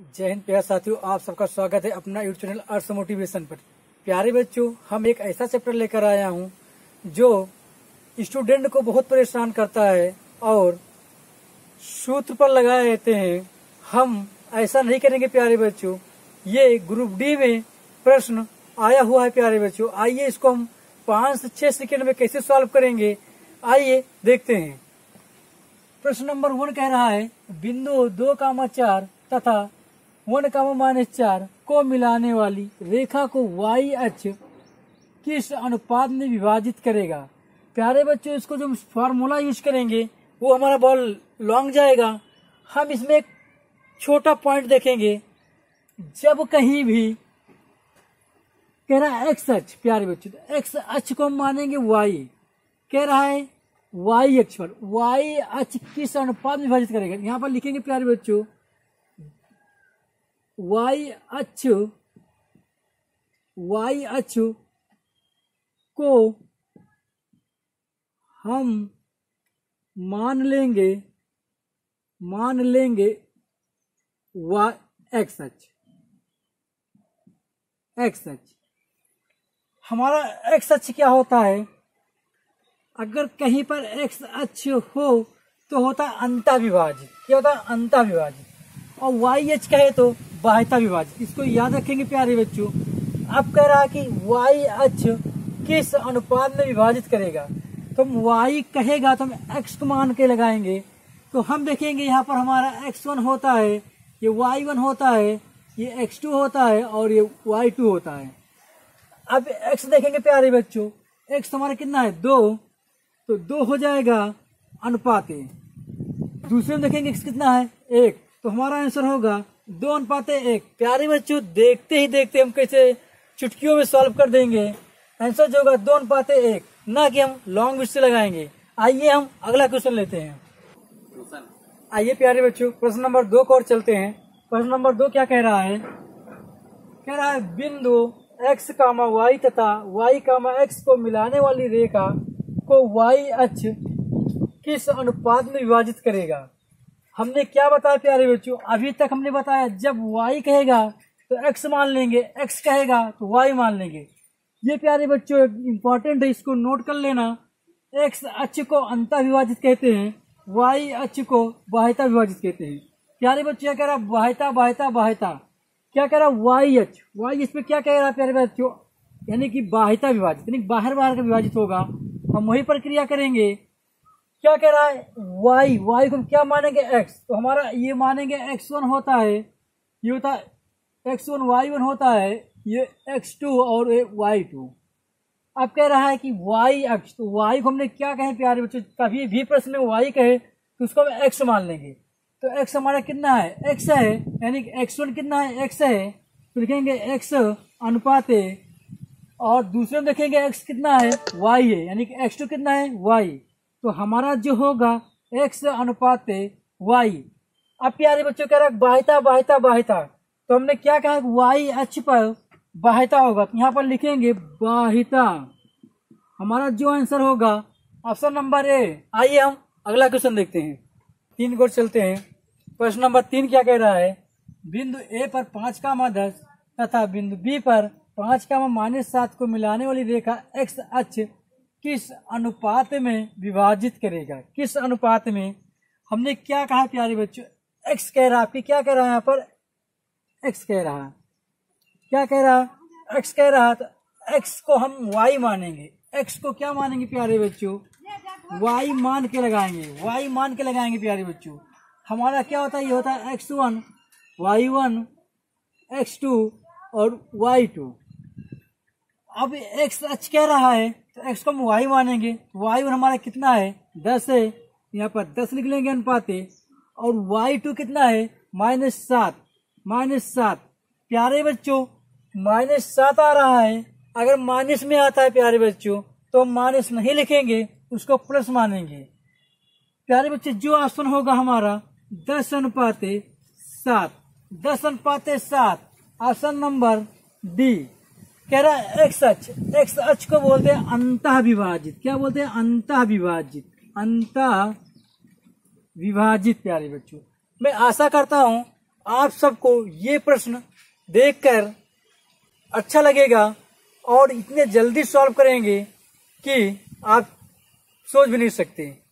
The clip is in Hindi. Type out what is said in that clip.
जय हिंद प्यारे साथियों, आप सबका स्वागत है अपना यूट्यूब चैनल अर्थ मोटिवेशन पर। प्यारे बच्चों, हम एक ऐसा चैप्टर लेकर आया हूं जो स्टूडेंट को बहुत परेशान करता है और सूत्र पर लगाए रहते हैं। हम ऐसा नहीं करेंगे प्यारे बच्चों। ये ग्रुप डी में प्रश्न आया हुआ है प्यारे बच्चों। आइए इसको हम 5 से 6 सेकेंड में कैसे सॉल्व करेंगे, आइए देखते हैं। प्रश्न नंबर 1 कह रहा है बिंदु 2,4 तथा 1,-4 को मिलाने वाली रेखा को y अक्ष किस अनुपात में विभाजित करेगा। प्यारे बच्चों, इसको जो फॉर्मूला यूज करेंगे वो हमारा बॉल लॉन्ग जाएगा। हम इसमें एक छोटा पॉइंट देखेंगे। जब कहीं भी कह रहा है एक्स अक्ष, प्यारे बच्चों, तो एक्स अक्ष को हम मानेंगे y। कह रहा है y अक्ष पर y अक्ष किस अनुपात में विभाजित करेगा। यहाँ पर लिखेंगे प्यारे बच्चों y अक्ष को हम मान लेंगे एक्स अक्ष। हमारा एक्स अक्ष क्या होता है? अगर कहीं पर एक्स अक्ष हो तो होता है अंतःविभाजित। क्या होता है? अंतःविभाजित। और वाई अक्ष कहे तो बाह्यता विभाजित। इसको याद रखेंगे प्यारे बच्चों। अब कह रहा है कि वाई अक्ष किस अनुपात में विभाजित करेगा, तो हम वाई कहेगा तो हम एक्स को मान के लगाएंगे। तो हम देखेंगे यहाँ पर हमारा x1 होता है, ये y1 होता है, ये x2 होता है और ये y2 होता है। अब x देखेंगे प्यारे बच्चों, x हमारा कितना है? 2, तो 2 हो जाएगा अनुपात। दूसरे में देखेंगे x कितना है? 1, तो हमारा आंसर होगा 2:1। प्यारे बच्चों, देखते ही देखते हम कैसे चुटकियों में सॉल्व कर देंगे। आंसर जो होगा 2:1, ना कि हम लॉन्ग विच से लगाएंगे। आइए हम अगला क्वेश्चन लेते हैं। आइए प्यारे बच्चों, प्रश्न नंबर 2 को और चलते हैं। प्रश्न नंबर 2 क्या कह रहा है? कह रहा है बिंदु x, y तथा y, x को मिलाने वाली रेखा को y अक्ष किस अनुपात में विभाजित करेगा। हमने क्या बताया प्यारे बच्चों? अभी तक हमने बताया जब y कहेगा तो x मान लेंगे, x कहेगा तो y मान लेंगे। ये प्यारे बच्चों इम्पोर्टेंट है, इसको नोट कर लेना। x अक्ष को अंतःविभाजित कहते हैं, y अक्ष को बाह्यता विभाजित कहते हैं। प्यारे बच्चों क्या कह रहा है? बाह्यता। क्या कह रहा है? y अक्ष पे क्या कह रहा है प्यारे बच्चों? यानी कि बाह्यता विभाजित, यानी बाहर का विभाजित होगा। हम वही प्रक्रिया करेंगे। क्या कह रहा है? y को हम क्या मानेंगे? x, तो हमारा ये मानेंगे x1 होता है, ये होता है x1, y1 होता है, ये x2 और ये y2। अब कह रहा है कि y अक्ष, तो y को हमने क्या कहे प्यारे बच्चों? कभी भी प्रश्न में y कहे तो उसको हम x मान लेंगे। तो x हमारा कितना है? x है, यानी x1 कितना है? x है, तो लिखेंगे x अनुपात है। और दूसरे में देखेंगे x कितना है? y है, यानी कि x2 कितना है? y। तो हमारा जो होगा x अनुपात y। अब प्यारे बच्चों कह रहा है बाह्यता, तो हमने क्या कहा? y अक्ष पर बाह्यता होगा, तो यहाँ पर लिखेंगे बाह्यता। हमारा जो आंसर होगा ऑप्शन नंबर ए। आइए हम अगला क्वेश्चन देखते हैं। 3 को चलते हैं। प्रश्न नंबर 3 क्या कह रहा है? बिंदु ए पर 5,10 तथा बिंदु बी पर 5,-7 को मिलाने वाली रेखा एक्स अक्ष किस अनुपात में विभाजित करेगा। किस अनुपात में? हमने क्या कहा प्यारे बच्चों? एक्स कह रहा है। आपकी क्या कह रहा है यहाँ पर? एक्स कह रहा है। क्या कह रहा है? एक्स कह रहा है, तो एक्स को हम वाई मानेंगे। एक्स को क्या मानेंगे प्यारे बच्चों? वाई मान के लगाएंगे प्यारे बच्चों। हमारा क्या होता है? ये होता है x1, y1, x2 और y2। अब x अक्ष कह रहा है तो x को हम y मानेंगे। y1 हमारा कितना है? 10 है, यहाँ पर 10 लिख लेंगे अनुपात। और y2 कितना है? -7। प्यारे बच्चों, -7 आ रहा है। अगर माइनस में आता है प्यारे बच्चों तो हम माइनस नहीं लिखेंगे, उसको प्लस मानेंगे। प्यारे बच्चे, जो ऑप्शन होगा हमारा 10:7। 10:7 ऑप्शन नंबर डी। कह रहा है एक्स अक्ष को बोलते हैं अंतःविभाजित। क्या बोलते हैं? अंतःविभाजित। प्यारे बच्चों, मैं आशा करता हूं आप सबको ये प्रश्न देखकर अच्छा लगेगा और इतने जल्दी सॉल्व करेंगे कि आप सोच भी नहीं सकते।